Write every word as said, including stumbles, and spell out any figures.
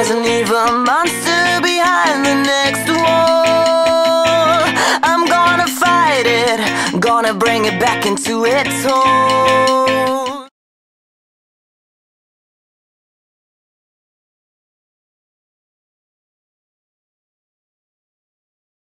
There's an evil monster behind the next wall. I'm gonna fight it, gonna bring it back into its hole.